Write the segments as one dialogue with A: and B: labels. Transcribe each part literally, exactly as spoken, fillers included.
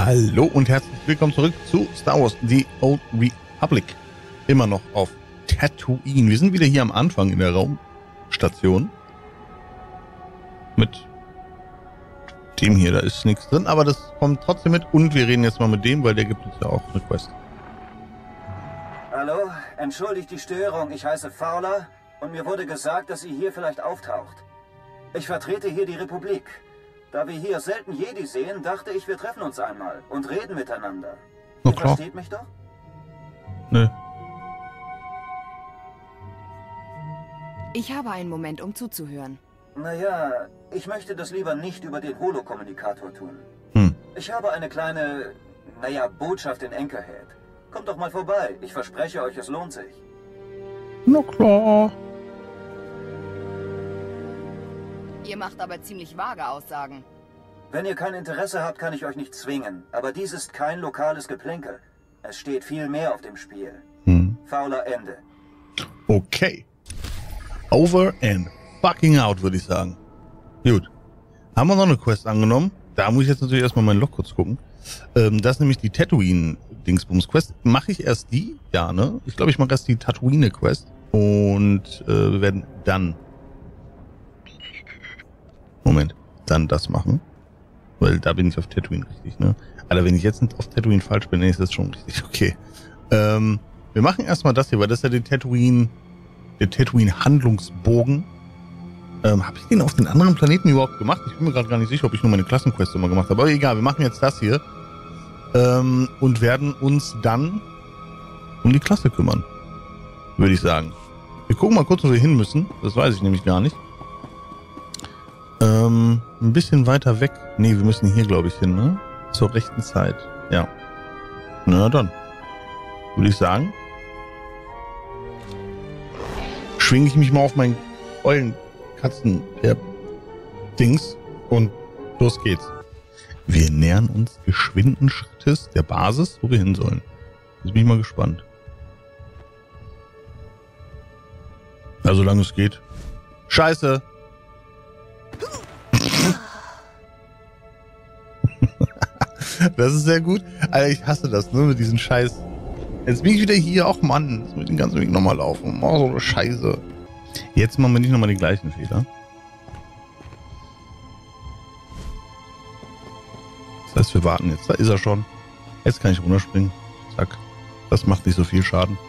A: Hallo und herzlich willkommen zurück zu Star Wars The Old Republic. Immer noch auf Tatooine. Wir sind wieder hier am Anfang in der Raumstation. Mit dem hier, da ist nichts drin, aber das kommt trotzdem mit. Und wir reden jetzt mal mit dem, weil der gibt uns ja auch eine Quest.
B: Hallo, entschuldigt die Störung. Ich heiße Fowler und mir wurde gesagt, dass ihr hier vielleicht auftaucht. Ich vertrete hier die Republik. Da wir hier selten Jedi sehen, dachte ich, wir treffen uns einmal und reden miteinander.
A: Na
B: Ihr
A: klar.
B: versteht mich doch?
A: Nö.
C: Ich habe einen Moment, um zuzuhören.
B: Naja, ich möchte das lieber nicht über den Holokommunikator tun.
A: Hm.
B: Ich habe eine kleine, naja, Botschaft in Anchorhead. Kommt doch mal vorbei. Ich verspreche euch, es lohnt sich.
A: Na klar.
C: Ihr macht aber ziemlich vage Aussagen.
B: Wenn ihr kein Interesse habt, kann ich euch nicht zwingen. Aber dies ist kein lokales Geplänkel. Es steht viel mehr auf dem Spiel.
A: Hm.
B: Fowler Ende.
A: Okay. Over and fucking out, würde ich sagen. Gut. Haben wir noch eine Quest angenommen? Da muss ich jetzt natürlich erstmal meinen Log kurz gucken. Ähm, das ist nämlich die Tatooine-Dingsbums-Quest. Mache ich erst die? Ja, ne? Ich glaube, ich mache erst die Tatooine-Quest. Und äh, wir werden dann... Moment. Dann das machen. Weil da bin ich auf Tatooine richtig, ne? Alter, wenn ich jetzt nicht auf Tatooine falsch bin, dann ist das schon richtig. Okay. Ähm, wir machen erstmal das hier, weil das ist ja der Tatooine... Der Tatooine-Handlungsbogen. Ähm, habe ich den auf den anderen Planeten überhaupt gemacht? Ich bin mir gerade gar nicht sicher, ob ich nur meine Klassenquest immer gemacht habe. Aber egal, wir machen jetzt das hier. Ähm, und werden uns dann um die Klasse kümmern. Würde ich sagen. Wir gucken mal kurz, wo wir hin müssen. Das weiß ich nämlich gar nicht. Ähm, ein bisschen weiter weg. Nee, wir müssen hier, glaube ich, hin, ne? Zur rechten Zeit. Ja. Na dann. Würde ich sagen. Schwinge ich mich mal auf meinen ollen Katzen Dings und los geht's. Wir nähern uns geschwinden Schrittes der Basis, wo wir hin sollen. Jetzt bin ich mal gespannt. Ja, solange es geht. Scheiße! Das ist sehr gut. Alter, ich hasse das, ne, mit diesen Scheiß. Jetzt bin ich wieder hier. Auch Mann, jetzt muss ich den ganzen Weg nochmal laufen. Oh, so eine Scheiße. Jetzt machen wir nicht nochmal die gleichen Fehler. Das heißt, wir warten jetzt. Da ist er schon. Jetzt kann ich runterspringen. Zack. Das macht nicht so viel Schaden.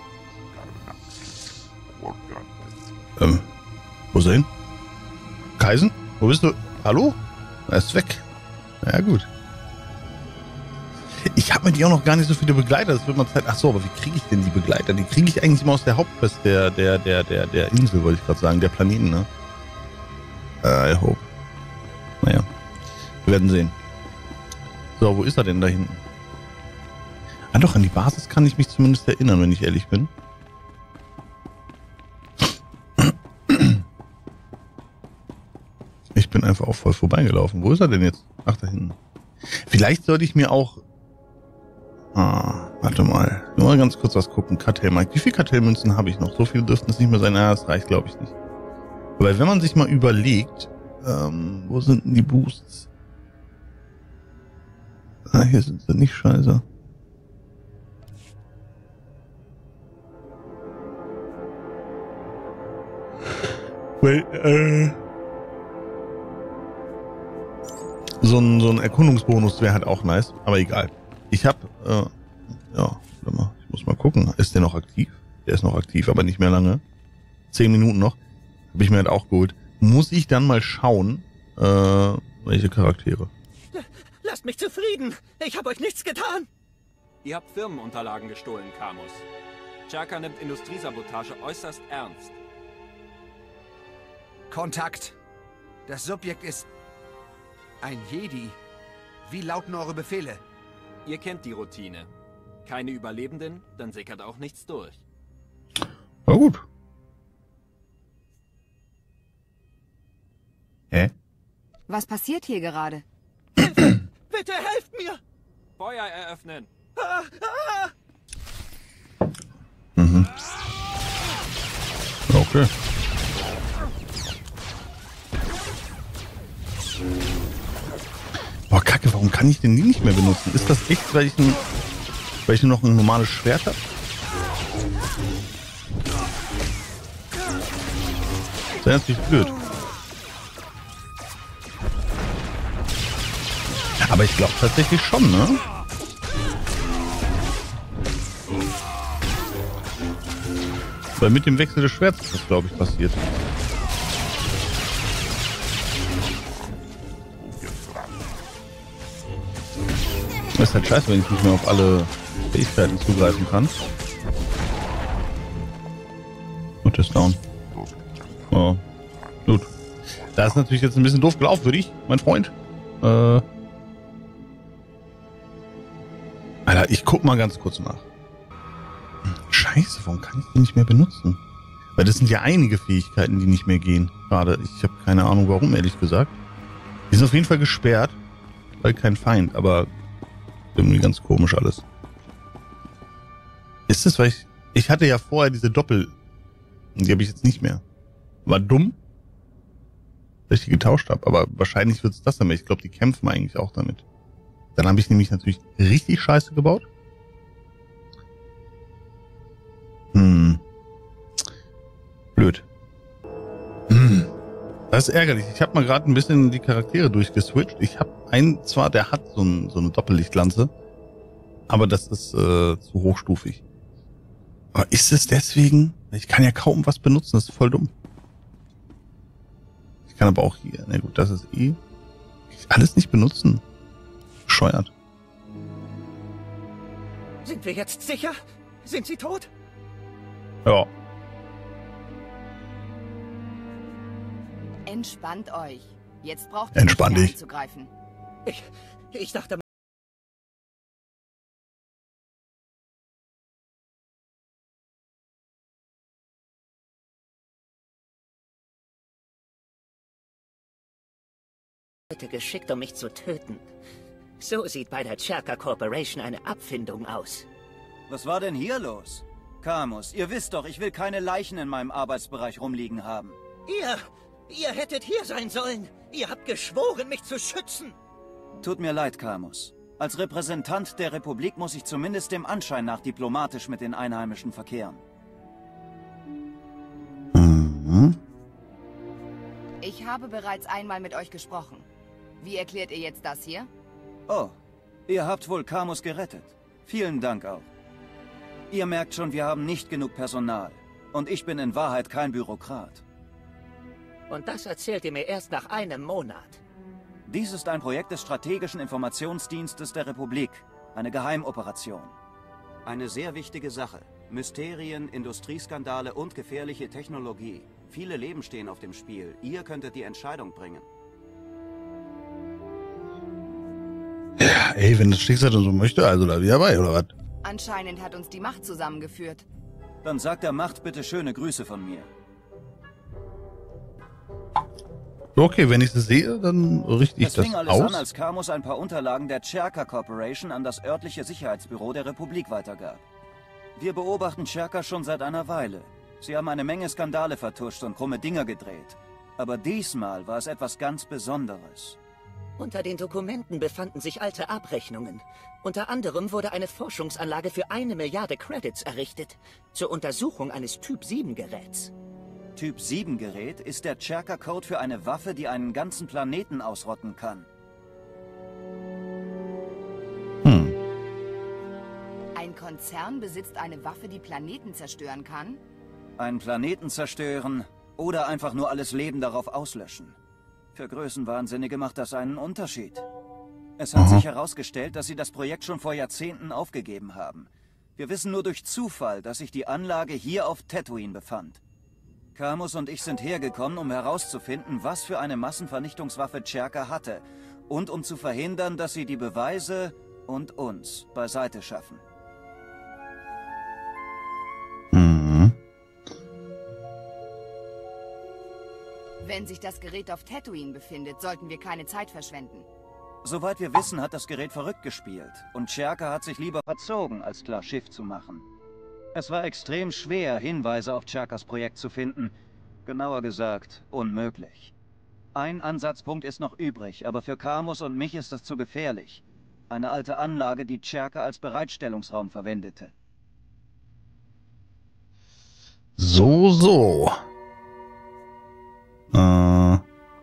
A: Ähm, wo ist er hin? Kaisen? Wo bist du? Hallo? Er ist weg. Na ja, gut. Ich habe mit dir auch noch gar nicht so viele Begleiter. Das wird mal Zeit. Ach so, aber wie kriege ich denn die Begleiter? Die kriege ich eigentlich immer aus der Hauptquest der, der, der, der, der Insel, wollte ich gerade sagen. Der Planeten, ne? Äh, I hope. Naja. Wir werden sehen. So, wo ist er denn da hinten? Ah doch, an die Basis kann ich mich zumindest erinnern, wenn ich ehrlich bin. Ich bin einfach auch voll vorbeigelaufen. Wo ist er denn jetzt? Ach, da hinten. Vielleicht sollte ich mir auch... Ah, warte mal. Nur mal ganz kurz was gucken. Kartellmarkt. Wie viele Kartellmünzen habe ich noch? So viele dürften es nicht mehr sein. Ja, das reicht, glaube ich, nicht. Weil wenn man sich mal überlegt, ähm, wo sind denn die Boosts? Ah, hier sind sie nicht, scheiße. Weil, äh... So ein, so ein Erkundungsbonus wäre halt auch nice, aber egal. Ich hab, äh, ja, warte mal, ich muss mal gucken. Ist der noch aktiv? Der ist noch aktiv, aber nicht mehr lange. Zehn Minuten noch. Habe ich mir halt auch geholt. Muss ich dann mal schauen, äh, welche Charaktere.
D: Lasst mich zufrieden. Ich habe euch nichts getan.
E: Ihr habt Firmenunterlagen gestohlen, Camus. Chaka nimmt Industriesabotage äußerst ernst.
F: Kontakt. Das Subjekt ist ein Jedi. Wie lauten eure Befehle?
E: Ihr kennt die Routine. Keine Überlebenden, dann sickert auch nichts durch.
A: Na gut. Hä?
C: Was passiert hier gerade?
D: Bitte helft mir.
E: Feuer eröffnen.
D: Ah, ah.
A: Mhm. Okay. warum kann ich denn die nicht mehr benutzen? Ist das echt, weil ich, ein, weil ich nur noch ein normales Schwert habe? Das wäre natürlich blöd. Aber ich glaube tatsächlich schon, ne? Weil mit dem Wechsel des Schwerts ist das, glaube ich, passiert. Das ist halt scheiße, wenn ich nicht mehr auf alle Fähigkeiten zugreifen kann. Gut, ist down. Oh, gut. Das ist natürlich jetzt ein bisschen doof gelaufen für dich, mein Freund. Äh. Alter, ich guck mal ganz kurz nach. Scheiße, warum kann ich die nicht mehr benutzen? Weil das sind ja einige Fähigkeiten, die nicht mehr gehen. Gerade, ich habe keine Ahnung warum, ehrlich gesagt. Die sind auf jeden Fall gesperrt, weil kein Feind, aber irgendwie ganz komisch alles. Ist es, weil ich... Ich hatte ja vorher diese Doppel... Die habe ich jetzt nicht mehr. War dumm, dass ich die getauscht habe, aber wahrscheinlich wird es das damit. Ich glaube, die kämpfen eigentlich auch damit. Dann habe ich nämlich natürlich richtig Scheiße gebaut. Hm. Blöd. Hm. Das ist ärgerlich. Ich habe mal gerade ein bisschen die Charaktere durchgeswitcht. Ich habe einen zwar, der hat so, ein, so eine Doppellichtlanze, aber das ist äh, zu hochstufig. Aber ist es deswegen? Ich kann ja kaum was benutzen, das ist voll dumm. Ich kann aber auch hier, na gut, das ist eh. Ich alles nicht benutzen. Bescheuert.
D: Sind wir jetzt sicher? Sind sie tot?
A: Ja.
C: Entspannt euch. Jetzt braucht ihr
A: Entspann
C: nicht mehr
A: dich.
C: anzugreifen.
D: Ich, ich dachte... geschickt, um mich zu töten. So sieht bei der Cherka Corporation eine Abfindung aus.
B: Was war denn hier los? Camus, ihr wisst doch, ich will keine Leichen in meinem Arbeitsbereich rumliegen haben.
D: Ihr, ihr hättet hier sein sollen. Ihr habt geschworen, mich zu schützen.
B: Tut mir leid, Camus. Als Repräsentant der Republik muss ich zumindest dem Anschein nach diplomatisch mit den Einheimischen verkehren.
A: Mhm.
C: Ich habe bereits einmal mit euch gesprochen. Wie erklärt ihr jetzt das hier?
B: Oh, ihr habt wohl Camus gerettet. Vielen Dank auch. Ihr merkt schon, wir haben nicht genug Personal. Und ich bin in Wahrheit kein Bürokrat.
D: Und das erzählt ihr mir erst nach einem Monat.
B: Dies ist ein Projekt des Strategischen Informationsdienstes der Republik. Eine Geheimoperation. Eine sehr wichtige Sache. Mysterien, Industrieskandale und gefährliche Technologie. Viele Leben stehen auf dem Spiel. Ihr könntet die Entscheidung bringen.
A: Ja, ey, wenn das Schicksal so möchte, also da wieder bei, oder was?
C: Anscheinend hat uns die Macht zusammengeführt.
B: Dann sagt der Macht bitte schöne Grüße von mir.
A: Okay, wenn ich es sehe, dann richte ich
B: Es
A: das
B: fing alles
A: aus.
B: an, als Camus ein paar Unterlagen der Cherka Corporation an das örtliche Sicherheitsbüro der Republik weitergab. Wir beobachten Cherka schon seit einer Weile. Sie haben eine Menge Skandale vertuscht und krumme Dinger gedreht. Aber diesmal war es etwas ganz Besonderes.
D: Unter den Dokumenten befanden sich alte Abrechnungen. Unter anderem wurde eine Forschungsanlage für eine Milliarde Credits errichtet. Zur Untersuchung eines Typ sieben Geräts.
B: Typ sieben Gerät ist der Cherka-Code für eine Waffe, die einen ganzen Planeten ausrotten kann.
A: Hm.
C: Ein Konzern besitzt eine Waffe, die Planeten zerstören kann?
B: Einen Planeten zerstören oder einfach nur alles Leben darauf auslöschen. Für Größenwahnsinnige macht das einen Unterschied. Es hat
A: Aha.
B: sich herausgestellt, dass sie das Projekt schon vor Jahrzehnten aufgegeben haben. Wir wissen nur durch Zufall, dass sich die Anlage hier auf Tatooine befand. Camus und ich sind hergekommen, um herauszufinden, was für eine Massenvernichtungswaffe Cherka hatte und um zu verhindern, dass sie die Beweise und uns beiseite schaffen.
A: Mhm.
C: Wenn sich das Gerät auf Tatooine befindet, sollten wir keine Zeit verschwenden.
B: Soweit wir wissen, hat das Gerät verrückt gespielt und Cherka hat sich lieber verzogen, als klar Schiff zu machen. Es war extrem schwer, Hinweise auf Cherkas Projekt zu finden. Genauer gesagt, unmöglich. Ein Ansatzpunkt ist noch übrig, aber für Camus und mich ist das zu gefährlich. Eine alte Anlage, die Czerka als Bereitstellungsraum verwendete.
A: So, so. Äh.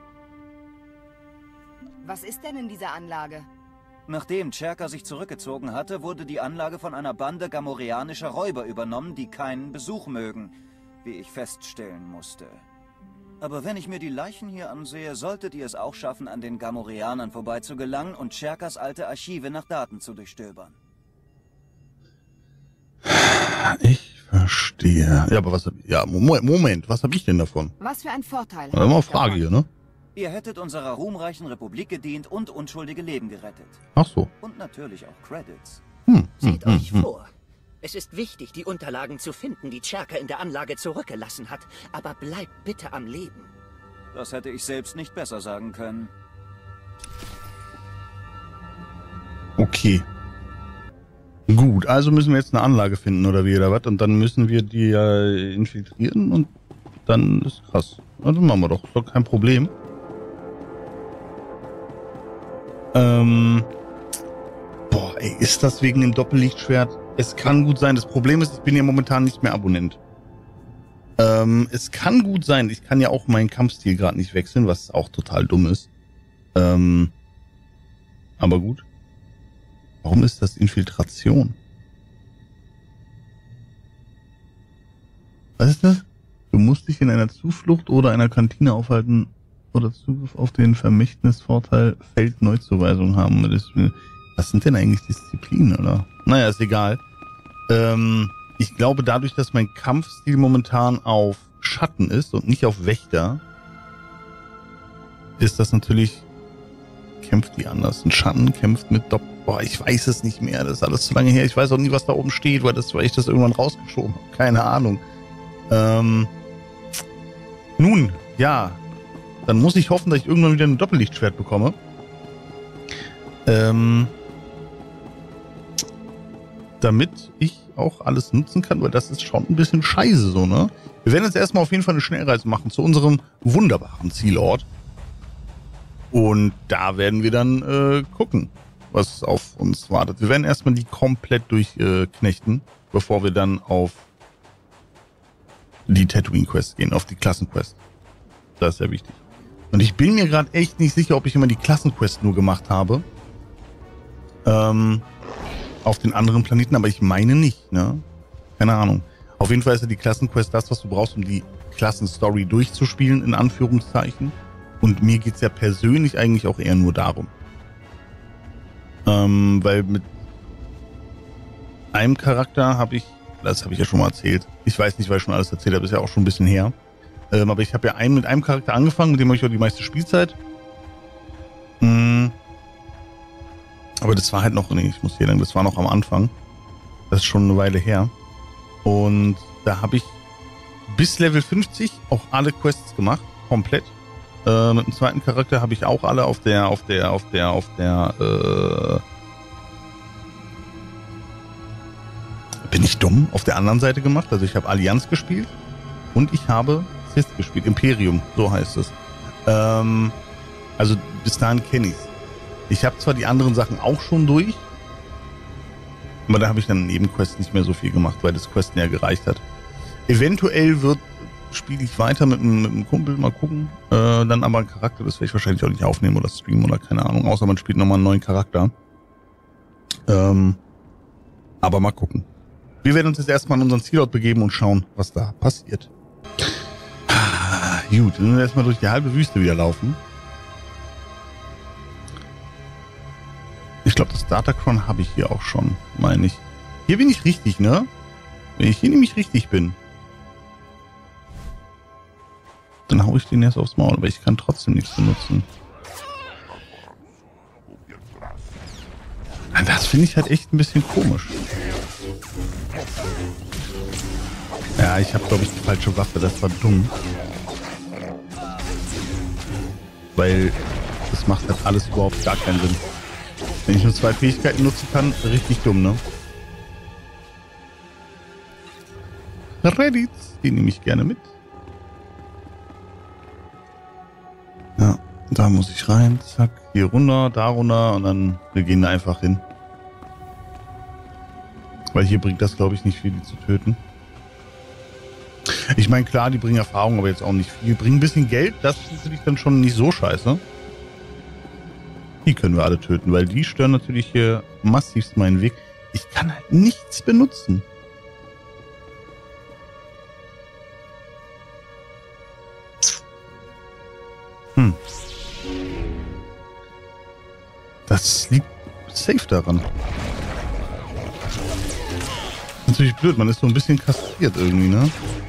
C: Was ist denn in dieser Anlage?
B: Nachdem Czerka sich zurückgezogen hatte, wurde die Anlage von einer Bande gamorreanischer Räuber übernommen, die keinen Besuch mögen, wie ich feststellen musste. Aber wenn ich mir die Leichen hier ansehe, solltet ihr es auch schaffen, an den Gamorreanern vorbeizugelangen und Czerkas alte Archive nach Daten zu durchstöbern.
A: Ich verstehe. Ja, aber was hab ich, ja, Moment, Moment, was habe ich denn davon?
C: Was für ein Vorteil?
A: Mal eine Frage hier, ne?
B: Ihr hättet unserer ruhmreichen Republik gedient und unschuldige Leben gerettet.
A: Ach so.
B: Und natürlich auch Credits.
A: Hm,
D: Seht
A: hm,
D: euch
A: hm,
D: vor. Es ist wichtig, die Unterlagen zu finden, die Czerka in der Anlage zurückgelassen hat. Aber bleibt bitte am Leben.
B: Das hätte ich selbst nicht besser sagen können.
A: Okay. Gut, also müssen wir jetzt eine Anlage finden oder wie oder was und dann müssen wir die äh, infiltrieren und dann ist krass. Also machen wir doch, ist doch kein Problem. Ähm. Boah, ey, ist das wegen dem Doppellichtschwert? Es kann gut sein. Das Problem ist, ich bin ja momentan nicht mehr Abonnent. Ähm, es kann gut sein, ich kann ja auch meinen Kampfstil gerade nicht wechseln, was auch total dumm ist. Ähm. Aber gut. Warum ist das Infiltration? Was ist das? Du musst dich in einer Zuflucht oder einer Kantine aufhalten oder Zugriff auf den Vermächtnisvorteil Feldneuzuweisung haben. Das, was sind denn eigentlich Disziplinen, oder? Naja, ist egal. Ähm, ich glaube, dadurch, dass mein Kampfstil momentan auf Schatten ist und nicht auf Wächter, ist das natürlich, kämpft die anders. Ein Schatten kämpft mit Doppel. Boah, ich weiß es nicht mehr. Das ist alles zu lange her. Ich weiß auch nie, was da oben steht, weil, das, weil ich das irgendwann rausgeschoben habe. Keine Ahnung. Ähm, nun, ja. Dann muss ich hoffen, dass ich irgendwann wieder ein Doppellichtschwert bekomme. Ähm, damit ich auch alles nutzen kann, weil das ist schon ein bisschen scheiße so, ne? Wir werden jetzt erstmal auf jeden Fall eine Schnellreise machen zu unserem wunderbaren Zielort. Und da werden wir dann äh, gucken, was auf uns wartet. Wir werden erstmal die komplett durchknechten, äh, bevor wir dann auf die Tatooine-Quest gehen, auf die Klassenquest. Das ist sehr wichtig. Und ich bin mir gerade echt nicht sicher, ob ich immer die Klassenquest nur gemacht habe. Ähm, auf den anderen Planeten, aber ich meine nicht, ne? Keine Ahnung. Auf jeden Fall ist ja die Klassenquest das, was du brauchst, um die Klassenstory durchzuspielen, in Anführungszeichen. Und mir geht's ja persönlich eigentlich auch eher nur darum. Ähm, weil mit einem Charakter habe ich, das habe ich ja schon mal erzählt, ich weiß nicht, weil ich schon alles erzählt habe, ist ja auch schon ein bisschen her. Ähm, aber ich habe ja einen, mit einem Charakter angefangen, mit dem habe ich auch die meiste Spielzeit. Mhm. Aber das war halt noch, nee, ich muss hier lang, das war noch am Anfang. Das ist schon eine Weile her. Und da habe ich bis Level fünfzig auch alle Quests gemacht, komplett. Äh, mit dem zweiten Charakter habe ich auch alle auf der, auf der, auf der, auf der, äh, bin ich dumm, auf der anderen Seite gemacht. Also ich habe Allianz gespielt und ich habe Sith gespielt, Imperium, so heißt es. Ähm, also bis dahin kenne ich's. Ich habe zwar die anderen Sachen auch schon durch, aber da habe ich dann Nebenquests nicht mehr so viel gemacht, weil das Questen ja gereicht hat. Eventuell wird spiele ich weiter mit, mit einem Kumpel, mal gucken. Äh, dann aber ein Charakter, das werde ich wahrscheinlich auch nicht aufnehmen oder streamen oder keine Ahnung, außer man spielt nochmal einen neuen Charakter. Ähm, aber mal gucken. Wir werden uns jetzt erstmal an unseren Zielort begeben und schauen, was da passiert. Ah, gut, dann werden wir erstmal durch die halbe Wüste wieder laufen. Ich glaube, das Datacron habe ich hier auch schon, meine ich. Hier bin ich richtig, ne? Wenn ich hier nämlich richtig bin, dann hau ich den erst aufs Maul, aber ich kann trotzdem nichts benutzen. Das finde ich halt echt ein bisschen komisch. Ja, ich habe, glaube ich, die falsche Waffe. Das war dumm. Weil das macht halt alles überhaupt gar keinen Sinn. Wenn ich nur zwei Fähigkeiten nutzen kann, richtig dumm, ne? Reddits, die nehme ich gerne mit. Ja. Da muss ich rein. Zack, hier runter, da runter und dann wir gehen da einfach hin. Weil hier bringt das, glaube ich, nicht viel, die zu töten. Ich meine, klar, die bringen Erfahrung, aber jetzt auch nicht viel. Bringen ein bisschen Geld, das ist natürlich dann schon nicht so scheiße. Die können wir alle töten, weil die stören natürlich hier massivst meinen Weg. Ich kann halt nichts benutzen. Hm. Das liegt safe daran. Natürlich blöd, man ist so ein bisschen kastriert irgendwie, ne?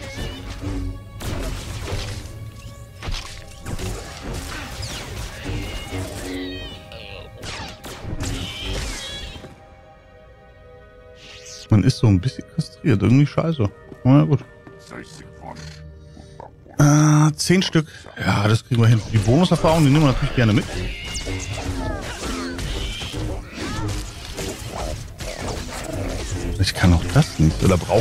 A: Man ist so ein bisschen kastriert, irgendwie scheiße. Na gut. Äh, zehn Stück. Ja, das kriegen wir hin. Die Bonuserfahrung, die nehmen wir natürlich gerne mit. Ich kann auch das nicht, oder brauche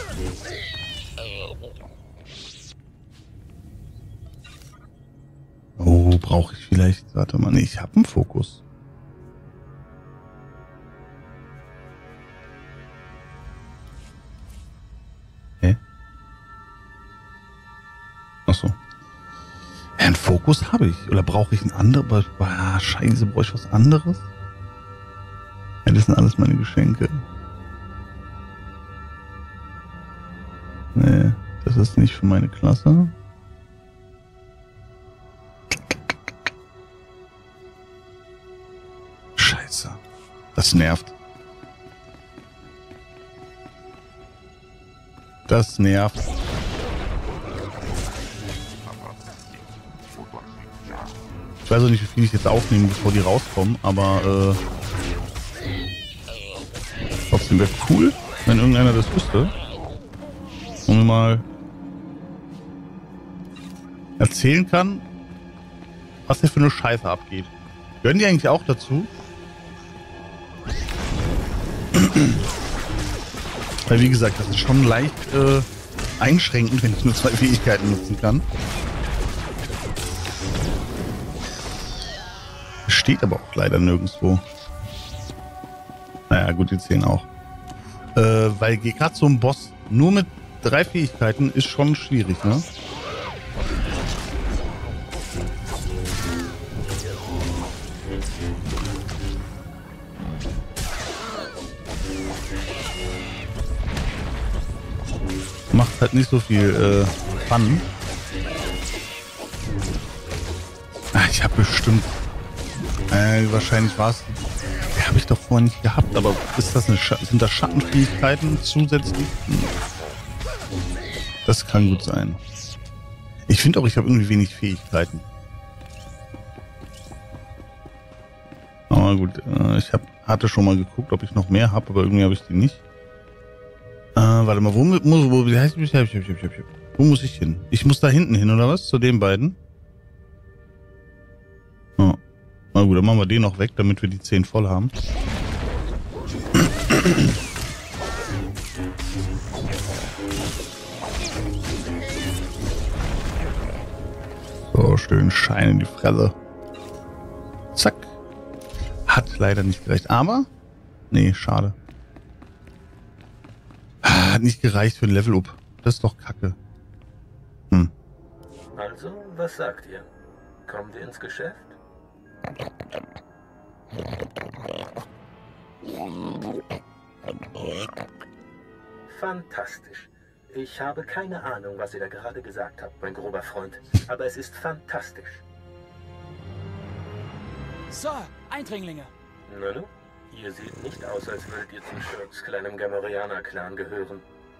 A: Oh, brauche ich vielleicht... Warte mal, nee, ich habe einen Fokus. Hä? Achso. Ja, einen Fokus habe ich. Oder brauche ich einen anderen? Ah, scheiße, brauche ich was anderes? Ja, das sind alles meine Geschenke. Nee, das ist nicht für meine Klasse. Scheiße. Das nervt. Das nervt. Ich weiß auch nicht, wie viel ich jetzt aufnehme, bevor die rauskommen, aber äh, trotzdem wäre cool, wenn irgendeiner das wüsste. Und mir mal erzählen kann, was hier für eine Scheiße abgeht. Gehören die eigentlich auch dazu? Weil wie gesagt, das ist schon leicht äh, einschränkend, wenn ich nur zwei Fähigkeiten nutzen kann. Steht aber auch leider nirgendwo. Naja, gut, die zählen auch. Äh, weil gerade so ein Boss nur mit drei Fähigkeiten ist schon schwierig, ne? Macht halt nicht so viel äh, Fun. Ah, ich habe bestimmt... Äh, wahrscheinlich war es... Die habe ich doch vorher nicht gehabt, aber ist das eine Sch sind das Schattenfähigkeiten zusätzlich? Hm. Das kann gut sein. Ich finde auch, ich habe irgendwie wenig Fähigkeiten. Aber gut, äh, ich hab, hatte schon mal geguckt, ob ich noch mehr habe, aber irgendwie habe ich die nicht. Äh, warte mal, wo, wo, wo, wie heißt, wo muss ich hin? Ich muss da hinten hin, oder was? Zu den beiden? Oh. Na gut, dann machen wir den noch weg, damit wir die zehn voll haben. So, schön Schein in die Fresse. Zack. Hat leider nicht gereicht. Aber, nee, schade. Hat nicht gereicht für ein Level-Up. Das ist doch kacke. Hm.
G: Also, was sagt ihr? Kommt ihr ins Geschäft? Fantastisch. Ich habe keine Ahnung, was ihr da gerade gesagt habt, mein grober Freund. Aber es ist fantastisch.
H: Sir, Eindringlinge.
G: Na du? Ihr seht nicht aus, als würdet ihr zu Shirks kleinem Gamorreaner-Clan gehören.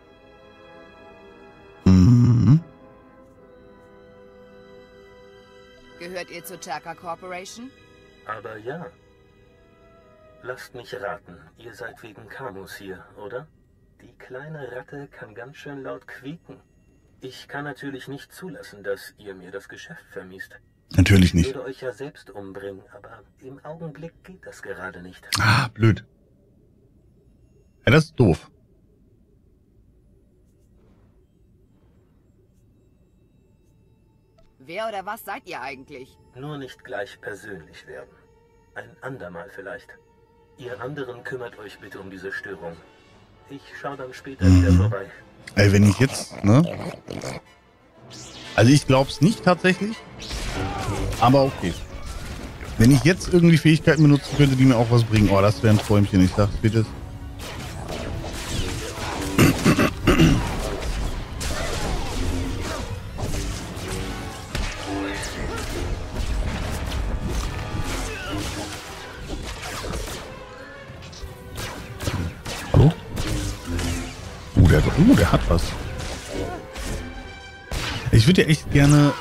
A: Mhm.
C: Gehört ihr zur Chaka Corporation?
G: Aber ja. Lasst mich raten, ihr seid wegen Camus hier, oder? Die kleine Ratte kann ganz schön laut quieken. Ich kann natürlich nicht zulassen, dass ihr mir das Geschäft vermiest.
A: Natürlich nicht.
G: Ich würde euch ja selbst umbringen, aber im Augenblick geht das gerade nicht.
A: Ah, blöd. Ja, das ist doof.
C: Wer oder was seid ihr eigentlich?
G: Nur nicht gleich persönlich werden. Ein andermal vielleicht. Ihr anderen kümmert euch bitte um diese Störung. Ich schaue dann später mhm. wieder vorbei.
A: Ey, wenn ich jetzt, ne? Also ich glaub's nicht tatsächlich. Aber okay. Wenn ich jetzt irgendwie Fähigkeiten benutzen könnte, die mir auch was bringen. Oh, das wäre ein Träumchen. Ich sag's bitte. Hallo? Uh, der, uh, der hat was. Ich würde ja echt gerne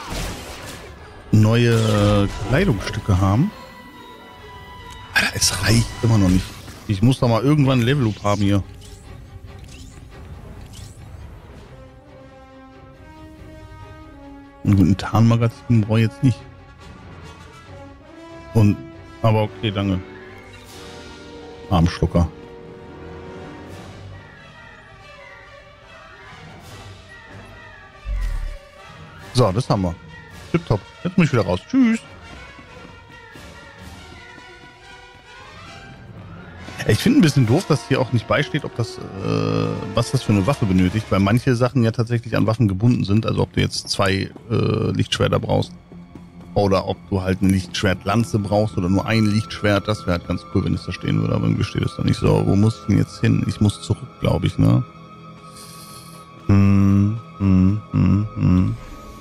A: neue Kleidungsstücke haben. Alter, es reicht immer noch nicht. Ich muss doch mal irgendwann ein Level-Up haben hier. Einen guten Tarnmagazin brauche ich jetzt nicht. Und, aber okay, danke. Armschlucker. So, das haben wir. Tipptopp. Jetzt muss ich wieder raus. Tschüss. Ich finde ein bisschen doof, dass hier auch nicht beisteht, ob das, äh, was das für eine Waffe benötigt, weil manche Sachen ja tatsächlich an Waffen gebunden sind. Also ob du jetzt zwei äh, Lichtschwerter brauchst oder ob du halt eine Lichtschwertlanze brauchst oder nur ein Lichtschwert. Das wäre halt ganz cool, wenn es da stehen würde. Aber irgendwie steht es da nicht so. Wo muss ich denn jetzt hin? Ich muss zurück, glaube ich, ne? Hm, hm, hm, hm.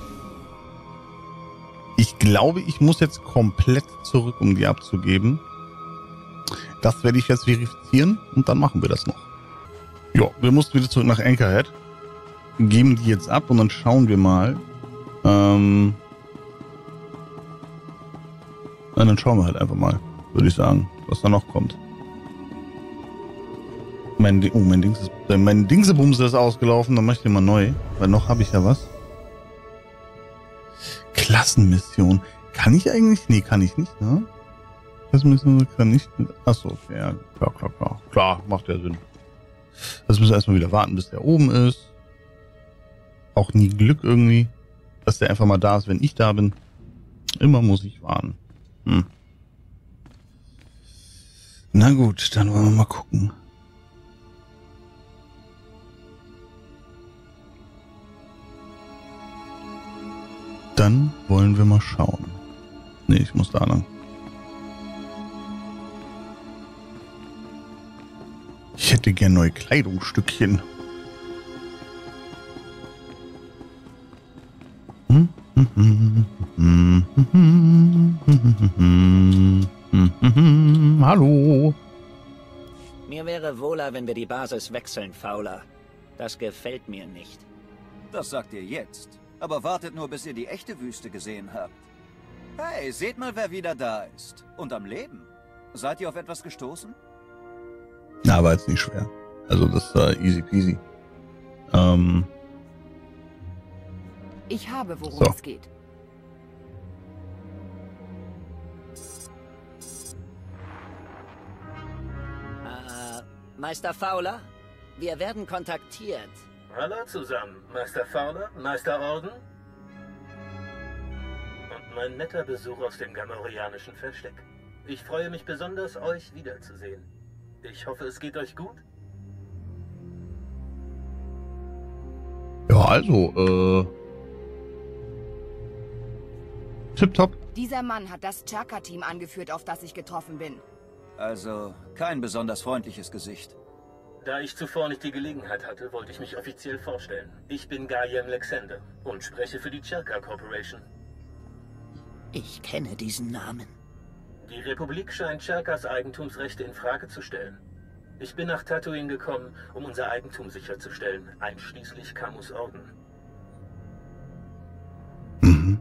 A: Ich glaube, ich muss jetzt komplett zurück, um die abzugeben. Das werde ich jetzt verifizieren und dann machen wir das noch. Ja, wir mussten wieder zurück nach Anchorhead. Geben die jetzt ab und dann schauen wir mal. Ähm, na, dann schauen wir halt einfach mal, würde ich sagen, was da noch kommt. Mein, oh, mein Dings ist, mein Dingsebumse ist ausgelaufen, dann mache ich den mal neu, weil noch habe ich ja was. Klassenmission. Kann ich eigentlich? Nee, kann ich nicht, ne? Klassenmission kann nicht. Achso, okay, ja, klar, klar, klar. Klar, macht ja Sinn. Das müssen wir erstmal wieder warten, bis der oben ist. Auch nie Glück irgendwie, dass der einfach mal da ist, wenn ich da bin. Immer muss ich warten. Hm. Na gut, dann wollen wir mal gucken. Dann wollen wir mal schauen. Nee, ich muss da lang. Ich hätte gern neue Kleidungsstückchen. Hallo.
D: Mir wäre wohler, wenn wir die Basis wechseln, Fowler. Das gefällt mir nicht.
B: Das sagt ihr jetzt. Aber wartet nur, bis ihr die echte Wüste gesehen habt. Hey, seht mal, wer wieder da ist. Und am Leben. Seid ihr auf etwas gestoßen?
A: Na, war jetzt nicht schwer. Also das war easy peasy. Ähm.
C: Ich habe, worum
A: so.
C: es geht.
D: Äh, Meister Fowler? Wir werden kontaktiert.
G: Hallo zusammen, Meister Fowler, Meister Orden. Und mein netter Besuch aus dem gamorreanischen Versteck. Ich freue mich besonders, euch wiederzusehen. Ich hoffe, es geht euch gut.
A: Ja, also, äh... tipptopp.
C: Dieser Mann hat das Chaka-Team angeführt, auf das ich getroffen bin.
B: Also, kein besonders freundliches Gesicht.
G: Da ich zuvor nicht die Gelegenheit hatte, wollte ich mich offiziell vorstellen. Ich bin Gayem Lexander und spreche für die Chaka Corporation.
D: Ich kenne diesen Namen.
G: Die Republik scheint Chakas Eigentumsrechte in Frage zu stellen. Ich bin nach Tatooine gekommen, um unser Eigentum sicherzustellen, einschließlich Camus Orden.
A: Mhm.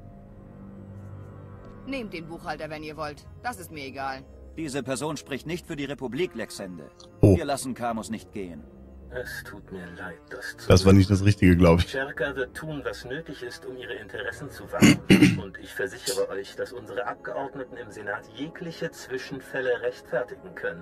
C: Nehmt den Buchhalter, wenn ihr wollt. Das ist mir egal.
B: Diese Person spricht nicht für die Republik, Lexende.
A: Oh.
B: Wir lassen Camus nicht gehen.
G: Es tut mir leid, das zu
A: Das war nicht das Richtige, glaube ich.
G: Chaka wird tun, was nötig ist, um ihre Interessen zu wahren. Und ich versichere euch, dass unsere Abgeordneten im Senat jegliche Zwischenfälle rechtfertigen können.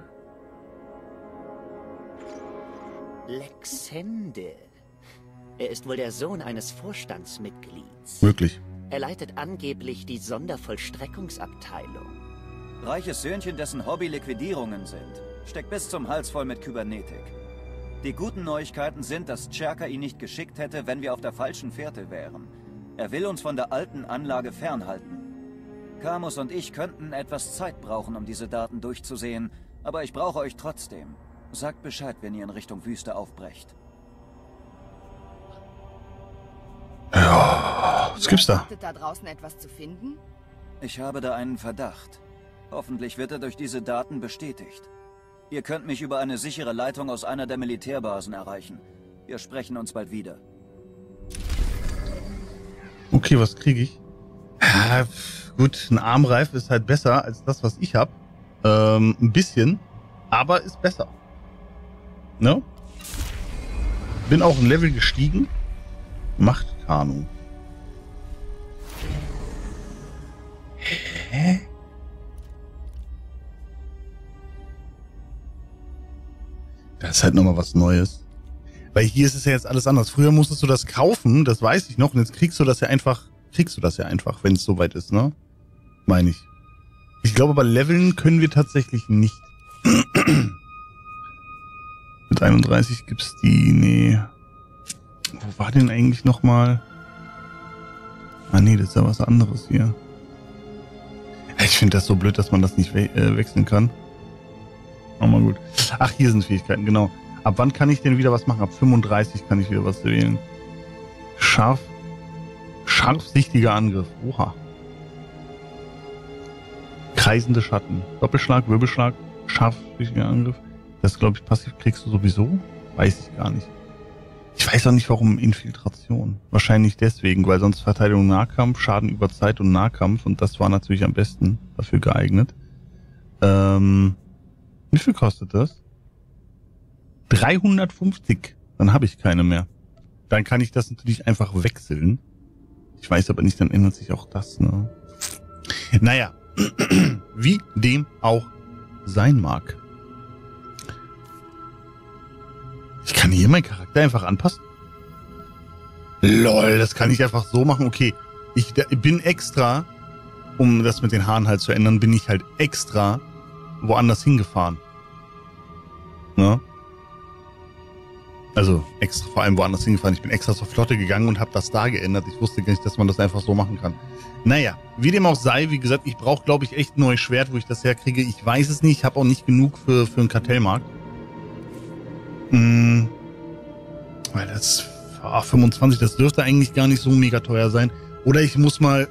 D: Lexende. Er ist wohl der Sohn eines Vorstandsmitglieds.
A: Wirklich.
D: Er leitet angeblich die Sondervollstreckungsabteilung.
B: Reiches Söhnchen, dessen Hobby Liquidierungen sind. Steckt bis zum Hals voll mit Kybernetik. Die guten Neuigkeiten sind, dass Czerka ihn nicht geschickt hätte, wenn wir auf der falschen Fährte wären. Er will uns von der alten Anlage fernhalten. Camus und ich könnten etwas Zeit brauchen, um diese Daten durchzusehen, aber ich brauche euch trotzdem. Sagt Bescheid, wenn ihr in Richtung Wüste aufbrecht.
A: Ja, was gibt's da?
C: Wartet da draußen etwas zu finden?
B: Ich habe da einen Verdacht. Hoffentlich wird er durch diese Daten bestätigt. Ihr könnt mich über eine sichere Leitung aus einer der Militärbasen erreichen. Wir sprechen uns bald wieder.
A: Okay, was kriege ich? Ja, gut, ein Armreif ist halt besser als das, was ich habe. Ähm, ein bisschen, aber ist besser. Ne? Bin auch ein Level gestiegen. Macht Kanu. Hä? Das ist halt nochmal was Neues. Weil hier ist es ja jetzt alles anders. Früher musstest du das kaufen, das weiß ich noch. Und jetzt kriegst du das ja einfach, kriegst du das ja einfach, wenn es soweit ist, ne? Meine ich. Ich glaube, aber leveln können wir tatsächlich nicht. Mit einunddreißig gibt's die, nee. Wo war denn eigentlich nochmal? Ah nee, das ist ja was anderes hier. Ich finde das so blöd, dass man das nicht we äh, wechseln kann. Oh, mal gut. Ach, hier sind Fähigkeiten, genau. Ab wann kann ich denn wieder was machen? Ab fünfunddreißig kann ich wieder was wählen. Scharf. Scharfsichtiger Angriff. Oha. Kreisende Schatten. Doppelschlag, Wirbelschlag, scharfsichtiger Angriff. Das, glaube ich, passiv kriegst du sowieso. Weiß ich gar nicht. Ich weiß auch nicht, warum Infiltration. Wahrscheinlich deswegen, weil sonst Verteidigung Nahkampf, Schaden über Zeit und Nahkampf. Und das war natürlich am besten dafür geeignet. Ähm, wie viel kostet das? dreihundertfünfzig. Dann habe ich keine mehr. Dann kann ich das natürlich einfach wechseln. Ich weiß aber nicht, dann ändert sich auch das, ne? Naja, wie dem auch sein mag. Ich kann hier meinen Charakter einfach anpassen. Lol, das kann ich einfach so machen. Okay, ich bin extra, um das mit den Haaren halt zu ändern, bin ich halt extra woanders hingefahren. Ne? Also extra vor allem woanders hingefahren. Ich bin extra zur Flotte gegangen und habe das da geändert. Ich wusste gar nicht, dass man das einfach so machen kann. Naja, wie dem auch sei, wie gesagt, ich brauche, glaube ich, echt ein neues Schwert, wo ich das herkriege. Ich weiß es nicht, ich habe auch nicht genug für, für einen Kartellmarkt. Hm, weil das oh, fünfundzwanzig, das dürfte eigentlich gar nicht so mega teuer sein. Oder ich muss mal...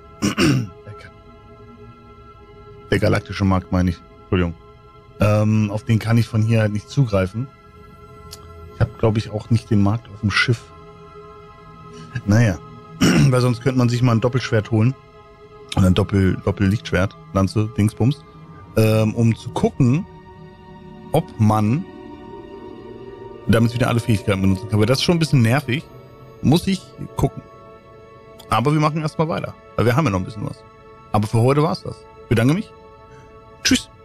A: Der galaktische Markt, meine ich. Entschuldigung. Ähm, auf den kann ich von hier halt nicht zugreifen. Ich habe, glaube ich, auch nicht den Markt auf dem Schiff. Naja, weil sonst könnte man sich mal ein Doppelschwert holen. Oder ein Doppel, Doppellichtschwert, Lanze, Dingsbums. Ähm, um zu gucken, ob man damit wieder alle Fähigkeiten benutzen kann. Aber das ist schon ein bisschen nervig. Muss ich gucken. Aber wir machen erstmal weiter. Weil wir haben ja noch ein bisschen was. Aber für heute war's das. Ich bedanke mich. Tschüss.